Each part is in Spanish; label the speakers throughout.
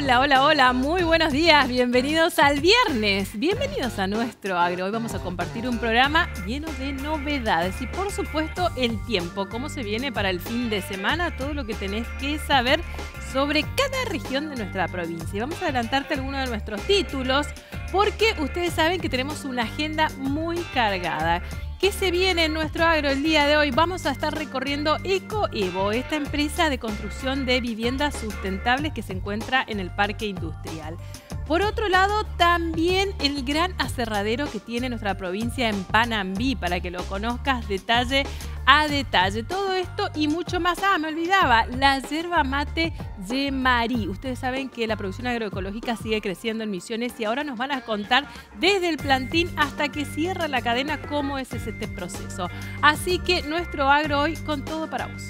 Speaker 1: Hola, hola, hola, muy buenos días, bienvenidos al viernes, bienvenidos a Nuestro Agro. Hoy vamos a compartir un programa lleno de novedades y por supuesto el tiempo, cómo se viene para el fin de semana, todo lo que tenés que saber sobre cada región de nuestra provincia. Vamos a adelantarte algunos de nuestros títulos porque ustedes saben que tenemos una agenda muy cargada. ¿Qué se viene en Nuestro Agro el día de hoy? Vamos a estar recorriendo Ecoevo, esta empresa de construcción de viviendas sustentables que se encuentra en el Parque Industrial. Por otro lado, también el gran aserradero que tiene nuestra provincia en Panambí, para que lo conozcas detalle a detalle. Todo esto y mucho más. Me olvidaba, la yerba mate Yemari. Ustedes saben que la producción agroecológica sigue creciendo en Misiones y ahora nos van a contar desde el plantín hasta que cierra la cadena cómo es este proceso. Así que Nuestro Agro hoy con todo para vos.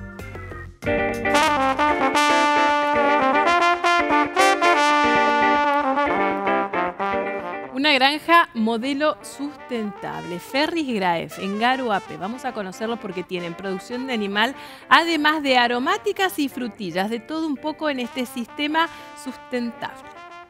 Speaker 1: Una granja modelo sustentable, Ferris Graef, en Garuape. Vamos a conocerlo porque tienen producción de animal, además de aromáticas y frutillas, de todo un poco en este sistema sustentable.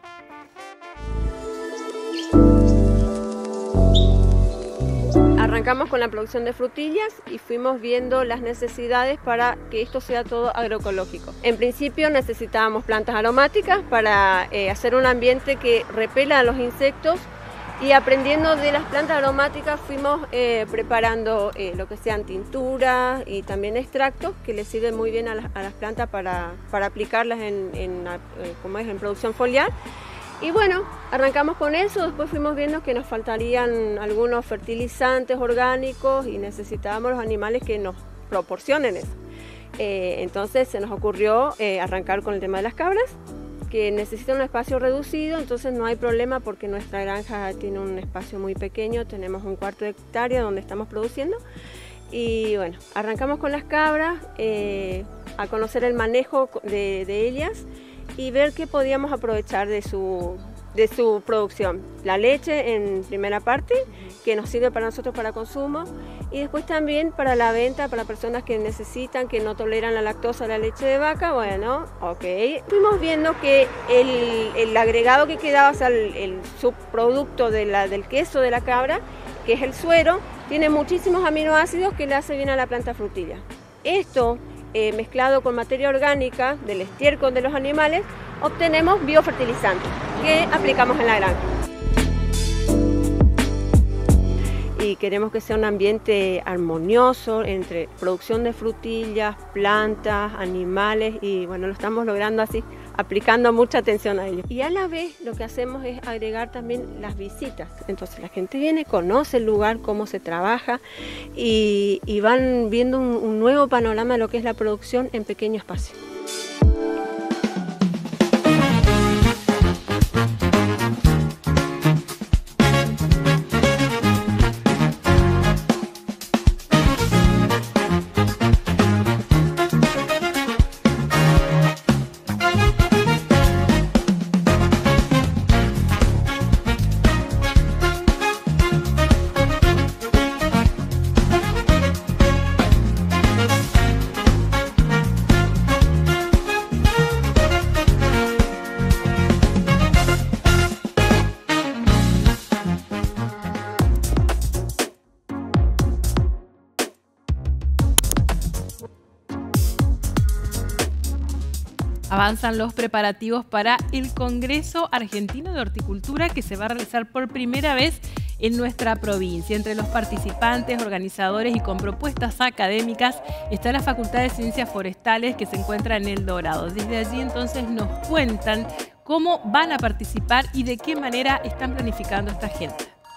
Speaker 2: Arrancamos con la producción de frutillas y fuimos viendo las necesidades para que esto sea todo agroecológico. En principio necesitábamos plantas aromáticas para hacer un ambiente que repela a los insectos y aprendiendo de las plantas aromáticas fuimos preparando lo que sean tinturas y también extractos que les sirven muy bien a las plantas para aplicarlas en producción foliar. Y bueno, arrancamos con eso, después fuimos viendo que nos faltarían algunos fertilizantes orgánicos y necesitábamos los animales que nos proporcionen eso. Entonces se nos ocurrió arrancar con el tema de las cabras, que necesitan un espacio reducido, entonces no hay problema porque nuestra granja tiene un espacio muy pequeño, tenemos 1/4 hectárea donde estamos produciendo. Y bueno, arrancamos con las cabras, a conocer el manejo de ellas y ver qué podíamos aprovechar de su producción. La leche en primera parte, que nos sirve para nosotros para consumo, y después también para la venta, para personas que necesitan, que no toleran la lactosa de la leche de vaca. Bueno, ok. Fuimos viendo que el agregado que quedaba, o sea, el subproducto del queso de la cabra, que es el suero, tiene muchísimos aminoácidos que le hace bien a la planta frutilla. Esto mezclado con materia orgánica del estiércol de los animales, obtenemos biofertilizantes que aplicamos en la granja. Y queremos que sea un ambiente armonioso entre producción de frutillas, plantas, animales y bueno, lo estamos logrando así, aplicando mucha atención a ellos. Y a la vez lo que hacemos es agregar también las visitas. Entonces la gente viene, conoce el lugar, cómo se trabaja y van viendo un nuevo panorama de lo que es la producción en pequeño espacio.
Speaker 1: Avanzan los preparativos para el Congreso Argentino de Horticultura que se va a realizar por primera vez en nuestra provincia. Entre los participantes, organizadores y con propuestas académicas está la Facultad de Ciencias Forestales que se encuentra en El Dorado. Desde allí entonces nos cuentan cómo van a participar y de qué manera están planificando esta agenda.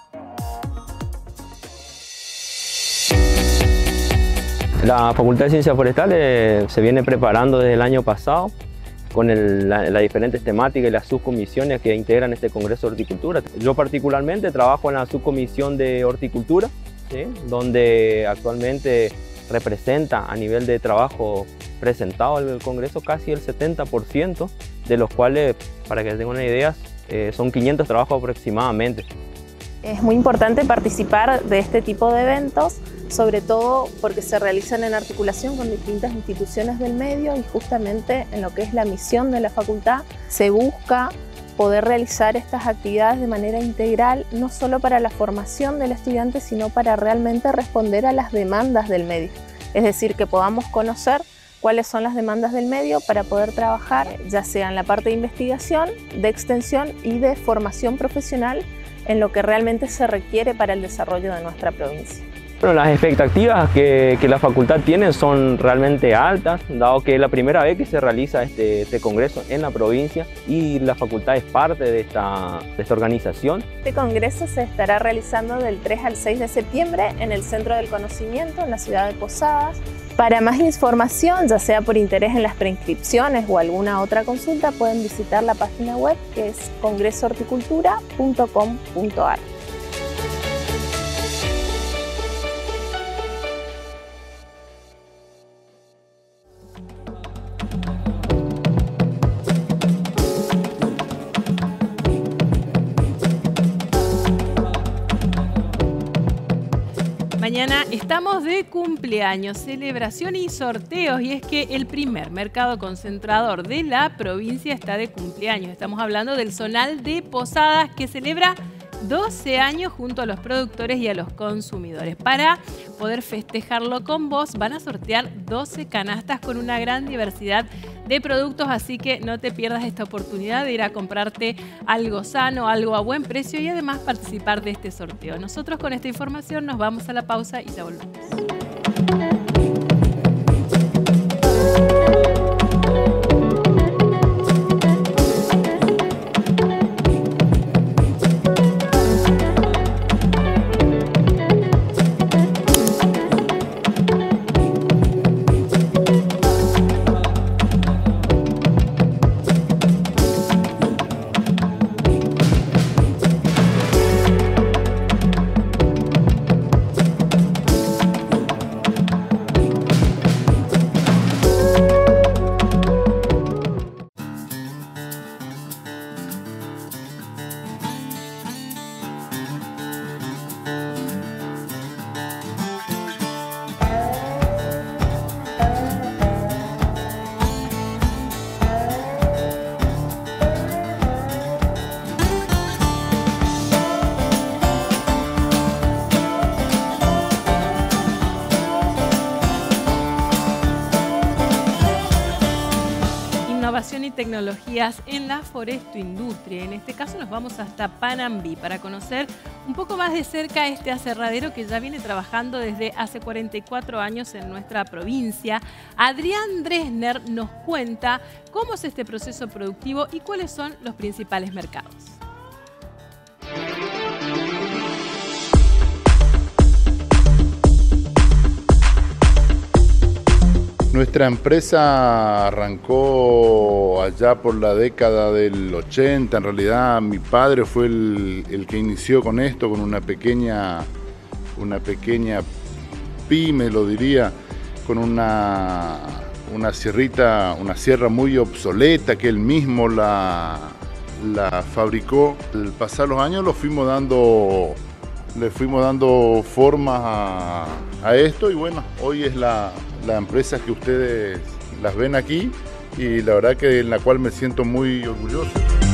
Speaker 3: La Facultad de Ciencias Forestales se viene preparando desde el año pasado con las diferentes temáticas y las subcomisiones que integran este Congreso de Horticultura. Yo particularmente trabajo en la subcomisión de Horticultura, ¿sí?, donde actualmente representa a nivel de trabajo presentado al Congreso casi el 70%, de los cuales, para que tengan una idea, son 500 trabajos aproximadamente.
Speaker 4: Es muy importante participar de este tipo de eventos sobre todo porque se realizan en articulación con distintas instituciones del medio y justamente en lo que es la misión de la facultad se busca poder realizar estas actividades de manera integral, no solo para la formación del estudiante, sino para realmente responder a las demandas del medio. Es decir, que podamos conocer cuáles son las demandas del medio para poder trabajar, ya sea en la parte de investigación, de extensión y de formación profesional en lo que realmente se requiere para el desarrollo de nuestra provincia.
Speaker 3: Bueno, las expectativas que la facultad tiene son realmente altas, dado que es la primera vez que se realiza este congreso en la provincia y la facultad es parte de esta organización.
Speaker 4: Este congreso se estará realizando del 3 al 6 de septiembre en el Centro del Conocimiento, en la ciudad de Posadas. Para más información, ya sea por interés en las preinscripciones o alguna otra consulta, pueden visitar la página web que es congresohorticultura.com.ar.
Speaker 1: Mañana estamos de cumpleaños, celebración y sorteos, y es que el primer mercado concentrador de la provincia está de cumpleaños. Estamos hablando del Zonal de Posadas, que celebra 12 años junto a los productores y a los consumidores. Para poder festejarlo con vos, van a sortear 12 canastas con una gran diversidad de productos, así que no te pierdas esta oportunidad de ir a comprarte algo sano, algo a buen precio y además participar de este sorteo. Nosotros con esta información nos vamos a la pausa y ya volvemos. Innovación y tecnologías en la forestoindustria. En este caso nos vamos hasta Panambí para conocer un poco más de cerca este aserradero que ya viene trabajando desde hace 44 años en nuestra provincia. Adrián Dresner nos cuenta cómo es este proceso productivo y cuáles son los principales mercados.
Speaker 5: Nuestra empresa arrancó allá por la década del 80, en realidad mi padre fue el que inició con esto, con una pequeña pyme, lo diría, con una sierra muy obsoleta que él mismo la fabricó. Al pasar los años le fuimos dando forma a esto y bueno, hoy es la empresa que ustedes las ven aquí y la verdad que en la cual me siento muy orgulloso.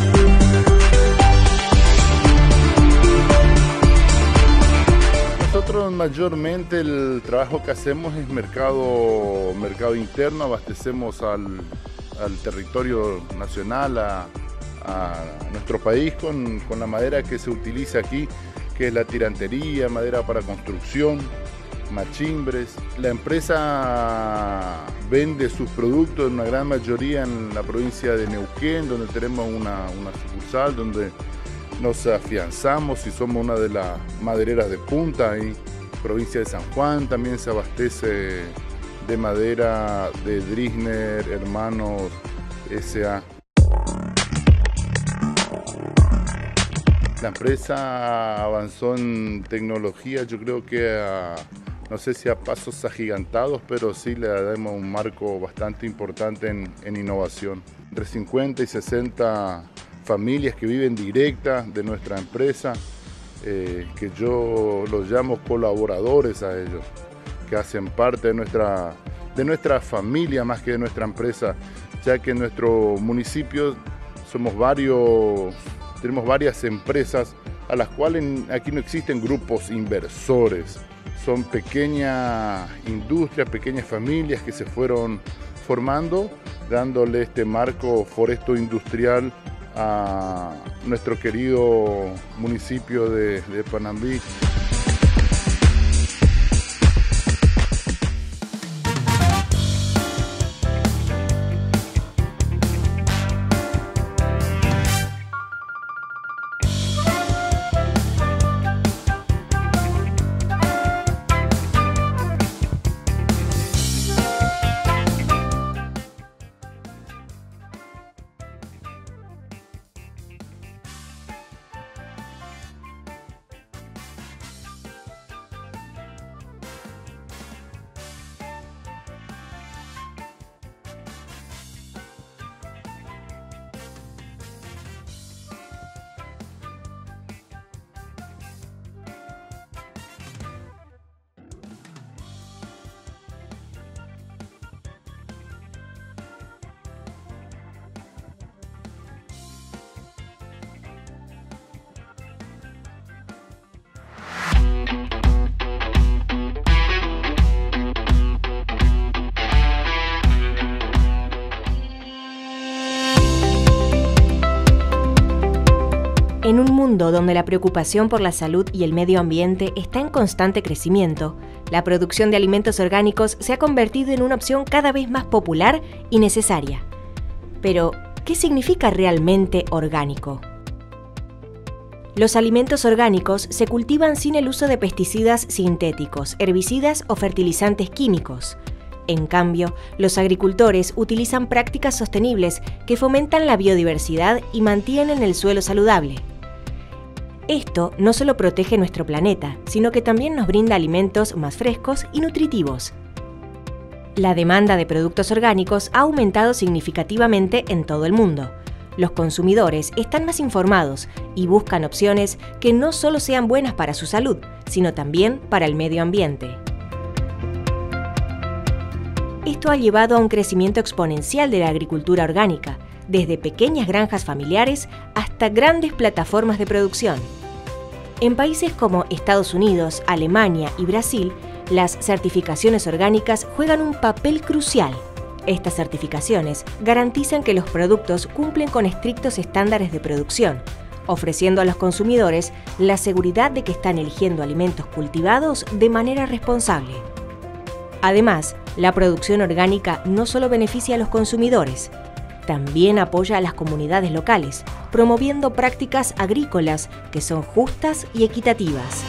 Speaker 5: Nosotros mayormente el trabajo que hacemos es mercado interno, abastecemos al territorio nacional, a nuestro país con la madera que se utiliza aquí, que es la tirantería, madera para construcción, machimbres. La empresa vende sus productos en una gran mayoría en la provincia de Neuquén, donde tenemos una sucursal, donde nos afianzamos y somos una de las madereras de punta. Y provincia de San Juan también se abastece de madera de Dresner Hermanos S.A. La empresa avanzó en tecnología, yo creo que no sé si a pasos agigantados, pero sí le damos un marco bastante importante en innovación. Entre 50 y 60 familias que viven directas de nuestra empresa, que yo los llamo colaboradores a ellos. que hacen parte de nuestra familia más que de nuestra empresa, ya que en nuestro municipio tenemos varias empresas a las cuales aquí no existen grupos inversores. Son pequeñas industrias, pequeñas familias que se fueron formando, dándole este marco foresto industrial a nuestro querido municipio de Panambi.
Speaker 6: En un mundo donde la preocupación por la salud y el medio ambiente está en constante crecimiento, la producción de alimentos orgánicos se ha convertido en una opción cada vez más popular y necesaria. Pero, ¿qué significa realmente orgánico? Los alimentos orgánicos se cultivan sin el uso de pesticidas sintéticos, herbicidas o fertilizantes químicos. En cambio, los agricultores utilizan prácticas sostenibles que fomentan la biodiversidad y mantienen el suelo saludable. Esto no solo protege nuestro planeta, sino que también nos brinda alimentos más frescos y nutritivos. La demanda de productos orgánicos ha aumentado significativamente en todo el mundo. Los consumidores están más informados y buscan opciones que no solo sean buenas para su salud, sino también para el medio ambiente. Esto ha llevado a un crecimiento exponencial de la agricultura orgánica, desde pequeñas granjas familiares hasta grandes plataformas de producción. En países como Estados Unidos, Alemania y Brasil, las certificaciones orgánicas juegan un papel crucial. Estas certificaciones garantizan que los productos cumplen con estrictos estándares de producción, ofreciendo a los consumidores la seguridad de que están eligiendo alimentos cultivados de manera responsable. Además, la producción orgánica no solo beneficia a los consumidores, también apoya a las comunidades locales, promoviendo prácticas agrícolas que son justas y equitativas.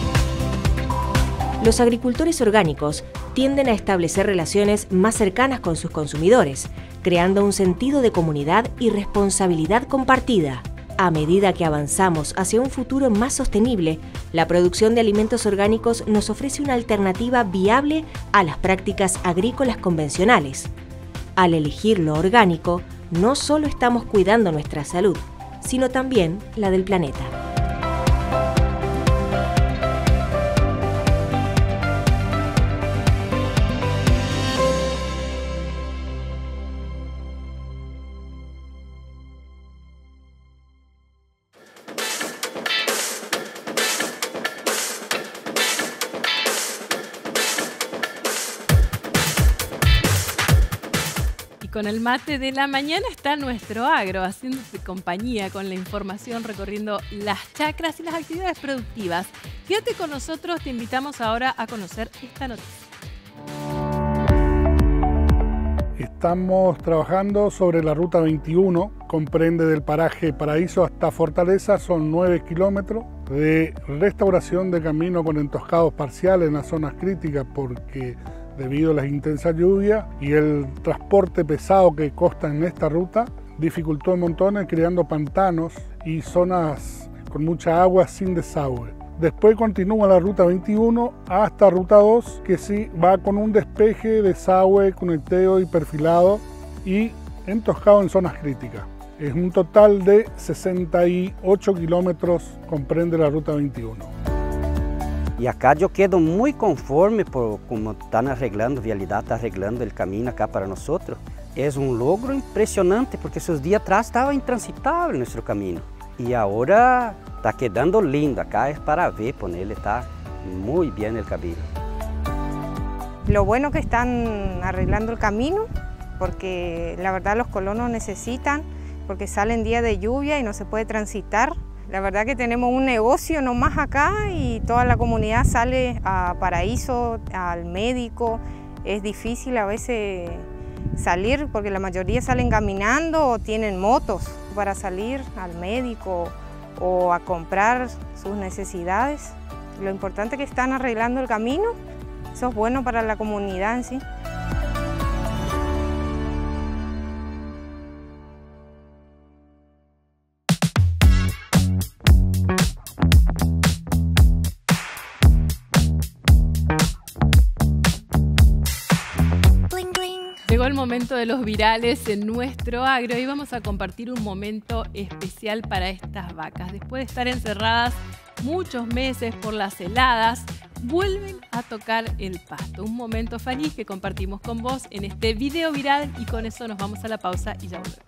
Speaker 6: Los agricultores orgánicos tienden a establecer relaciones más cercanas con sus consumidores, creando un sentido de comunidad y responsabilidad compartida. A medida que avanzamos hacia un futuro más sostenible, la producción de alimentos orgánicos nos ofrece una alternativa viable a las prácticas agrícolas convencionales. Al elegir lo orgánico, no solo estamos cuidando nuestra salud, sino también la del planeta.
Speaker 1: Con el mate de la mañana está nuestro agro, haciéndote compañía con la información, recorriendo las chacras y las actividades productivas. Quédate con nosotros, te invitamos ahora a conocer esta noticia.
Speaker 7: Estamos trabajando sobre la ruta 21, comprende del paraje Paraíso hasta Fortaleza, son 9 kilómetros de restauración de camino con entoscados parciales en las zonas críticas porque debido a las intensas lluvias y el transporte pesado que consta en esta ruta, dificultó en montones creando pantanos y zonas con mucha agua sin desagüe. Después continúa la ruta 21 hasta ruta 2, que sí va con un despeje, desagüe, conecteo y perfilado y entoscado en zonas críticas. Es un total de 68 kilómetros comprende la ruta 21.
Speaker 8: E acá eu quedo muito conforme por como estão arreglando, a vialidade está arreglando o caminho acá para nós. É logro impressionante porque esses dias atrás estava intransitável nosso caminho. E agora está quedando lindo, acá é para ver, ponerle está muy bien el camino.
Speaker 9: Lo bueno que están arreglando el camino, porque la verdad los colonos necesitan, porque salen días de lluvia y no se puede transitar. La verdad que tenemos un negocio nomás acá y toda la comunidad sale a Paraíso, al médico. Es difícil a veces salir porque la mayoría salen caminando o tienen motos para salir al médico o a comprar sus necesidades. Lo importante es que están arreglando el camino, eso es bueno para la comunidad en sí.
Speaker 1: Llegó el momento de los virales en nuestro agro y vamos a compartir un momento especial para estas vacas. Después de estar encerradas muchos meses por las heladas, vuelven a tocar el pasto. Un momento feliz que compartimos con vos en este video viral y con eso nos vamos a la pausa y ya volvemos.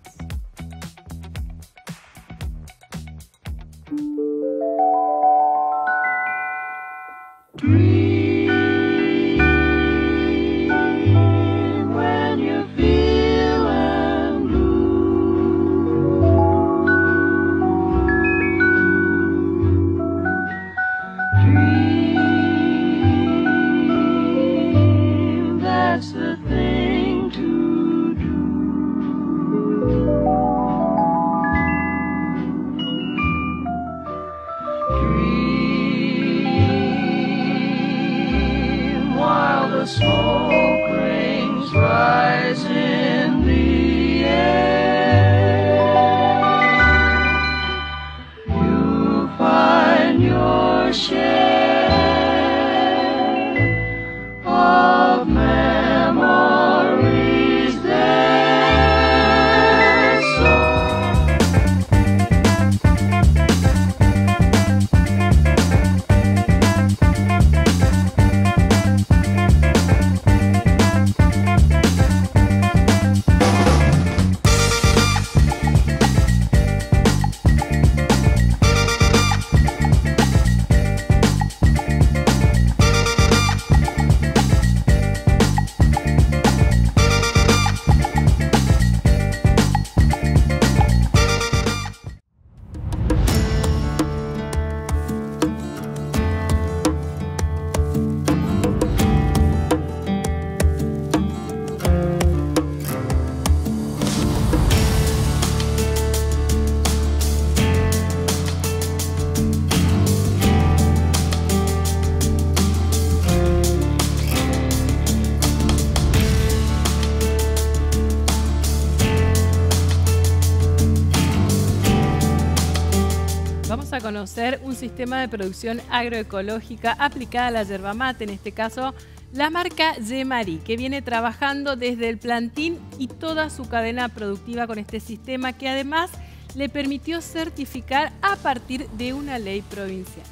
Speaker 1: A conocer un sistema de producción agroecológica aplicada a la yerba mate, en este caso la marca Yemari, que viene trabajando desde el plantín y toda su cadena productiva con este sistema que además le permitió certificar a partir de una ley provincial.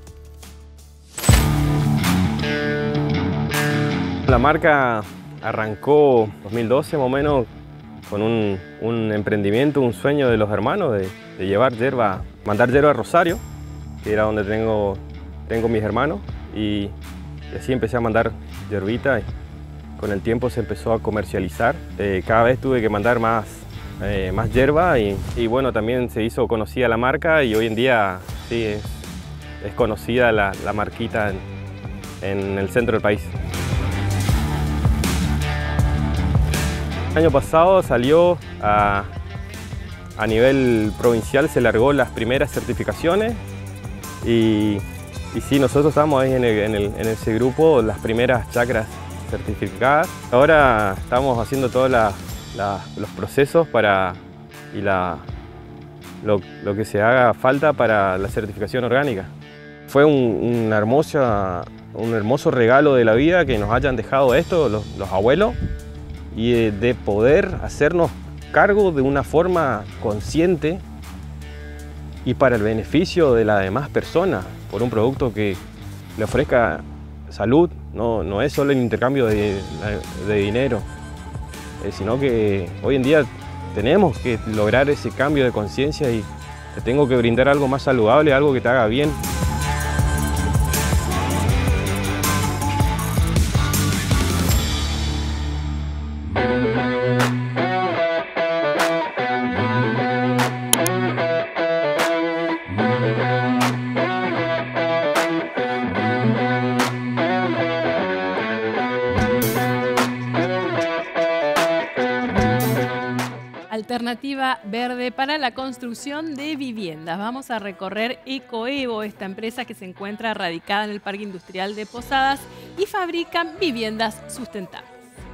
Speaker 3: La marca arrancó en 2012 más o menos con un emprendimiento, un sueño de los hermanos de llevar yerba, mandar yerba a Rosario, que era donde tengo mis hermanos, y así empecé a mandar yerbita y con el tiempo se empezó a comercializar. Cada vez tuve que mandar más yerba y bueno, también se hizo conocida la marca y hoy en día sí es conocida la marquita en el centro del país. El año pasado salió a nivel provincial, se largó las primeras certificaciones y sí, nosotros estamos ahí en ese grupo, las primeras chacras certificadas. Ahora estamos haciendo todos los procesos lo que se haga falta para la certificación orgánica. Fue un hermoso regalo de la vida que nos hayan dejado esto los abuelos y de poder hacernos cargo de una forma consciente y para el beneficio de las demás personas por un producto que
Speaker 10: le ofrezca salud, no es solo el intercambio de dinero, sino que hoy en día tenemos que lograr ese cambio de conciencia y te tengo que brindar algo más saludable, algo que te haga bien.
Speaker 1: Alternativa verde para la construcción de viviendas. Vamos a recorrer Ecoevo, esta empresa que se encuentra radicada en el Parque Industrial de Posadas y fabrican viviendas sustentables.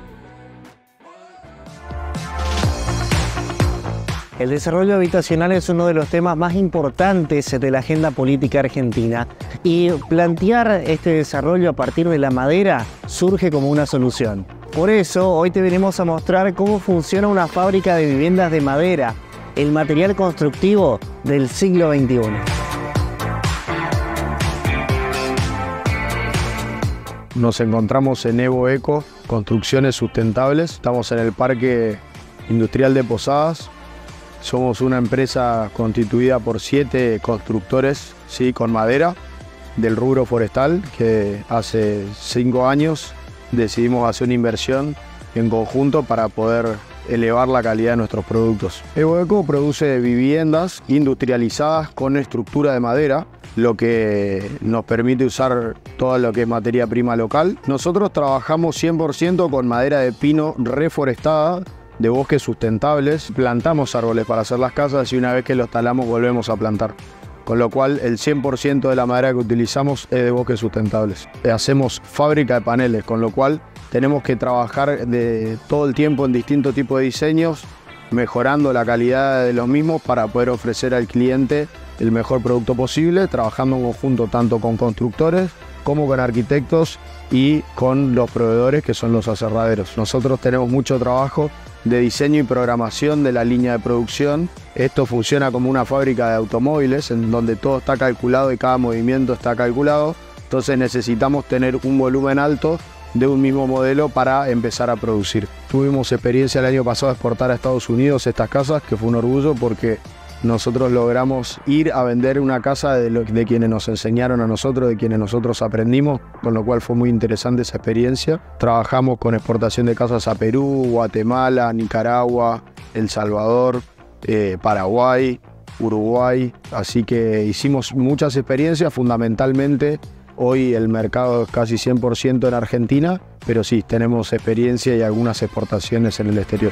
Speaker 11: El desarrollo habitacional es uno de los temas más importantes de la agenda política argentina y plantear este desarrollo a partir de la madera surge como una solución. Por eso, hoy te venimos a mostrar cómo funciona una fábrica de viviendas de madera, el material constructivo del siglo XXI.
Speaker 12: Nos encontramos en Evo Eco, Construcciones Sustentables. Estamos en el Parque Industrial de Posadas. Somos una empresa constituida por 7 constructores, ¿sí?, con madera del rubro forestal, que hace 5 años decidimos hacer una inversión en conjunto para poder elevar la calidad de nuestros productos. Evo Eco produce viviendas industrializadas con estructura de madera, lo que nos permite usar todo lo que es materia prima local. Nosotros trabajamos 100% con madera de pino reforestada, de bosques sustentables. Plantamos árboles para hacer las casas y una vez que los talamos volvemos a plantar. Con lo cual el 100% de la madera que utilizamos es de bosques sustentables. Hacemos fábrica de paneles, con lo cual tenemos que trabajar todo el tiempo en distintos tipos de diseños, mejorando la calidad de los mismos para poder ofrecer al cliente el mejor producto posible, trabajando en conjunto tanto con constructores como con arquitectos y con los proveedores, que son los aserraderos. Nosotros tenemos mucho trabajo de diseño y programación de la línea de producción. Esto funciona como una fábrica de automóviles en donde todo está calculado y cada movimiento está calculado. Entonces necesitamos tener un volumen alto de un mismo modelo para empezar a producir. Tuvimos experiencia el año pasado de exportar a Estados Unidos estas casas, que fue un orgullo porque nosotros logramos ir a vender una casa de quienes nos enseñaron a nosotros, de quienes nosotros aprendimos, con lo cual fue muy interesante esa experiencia. Trabajamos con exportación de casas a Perú, Guatemala, Nicaragua, El Salvador, Paraguay, Uruguay, así que hicimos muchas experiencias. Fundamentalmente hoy el mercado es casi 100% en Argentina, pero sí, tenemos experiencia y algunas exportaciones en el exterior.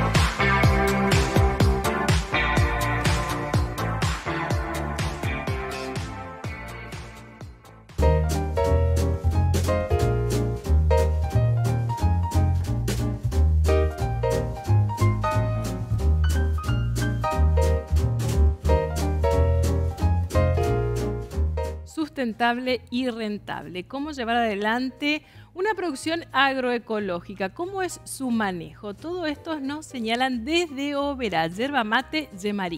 Speaker 1: Sustentable y rentable. ¿Cómo llevar adelante una producción agroecológica? ¿Cómo es su manejo? Todo esto nos señalan desde Oberá, Yerba Mate Yemarí.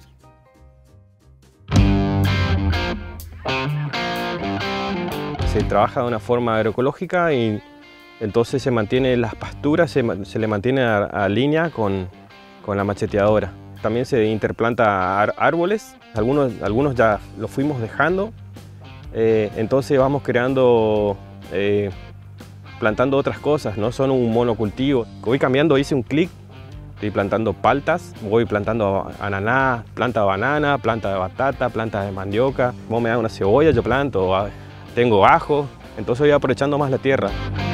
Speaker 10: Se trabaja de una forma agroecológica y entonces se mantiene las pasturas, se le mantiene a línea con la macheteadora. También se interplanta árboles, algunos ya los fuimos dejando. Entonces vamos creando, plantando otras cosas, no son un monocultivo. Voy cambiando, hice un clic, estoy plantando paltas, voy plantando ananá, planta de banana, planta de batata, planta de mandioca. Vos me das una cebolla, yo planto, tengo ajo, entonces voy aprovechando más la tierra.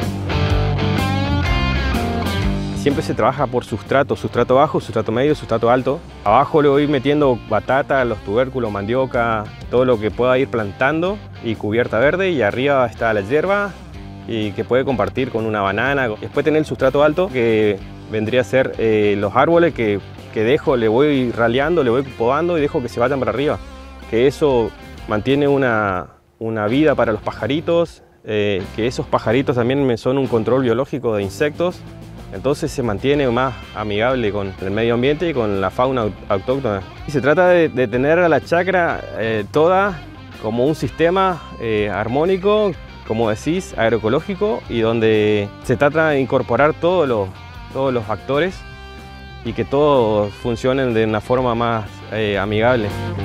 Speaker 10: Siempre se trabaja por sustrato bajo, sustrato medio, sustrato alto. Abajo le voy metiendo batata, los tubérculos, mandioca, todo lo que pueda ir plantando y cubierta verde, y arriba está la hierba y que puede compartir con una banana. Después tener el sustrato alto, que vendría a ser los árboles que dejo, le voy raleando, le voy podando y dejo que se vayan para arriba. Que eso mantiene una vida para los pajaritos, que esos pajaritos también son un control biológico de insectos. Entonces se mantiene más amigable con el medio ambiente y con la fauna autóctona. Y se trata de tener a la chacra toda como un sistema armónico como decís, agroecológico y donde se trata de incorporar todos los factores y que todos funcionen de una forma más amigable.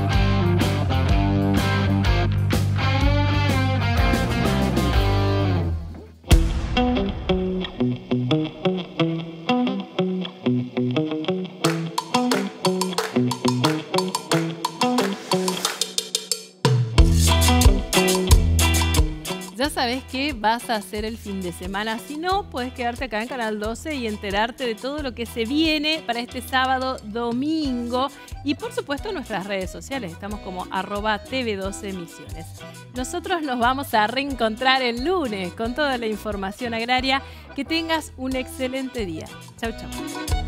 Speaker 1: Ya sabes qué vas a hacer el fin de semana. Si no, puedes quedarte acá en Canal 12 y enterarte de todo lo que se viene para este sábado, domingo. Y por supuesto en nuestras redes sociales. Estamos como @TV12Misiones. Nosotros nos vamos a reencontrar el lunes con toda la información agraria. Que tengas un excelente día. Chau, chau.